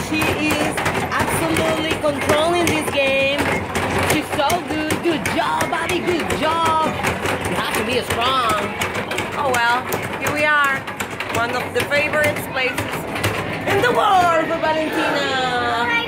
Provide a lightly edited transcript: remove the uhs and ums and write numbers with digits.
She is absolutely controlling this game. She's so good. Good job, Abby. Good job. You have to be strong. Oh well, here we are. One of the favorite places In the world for Valentina.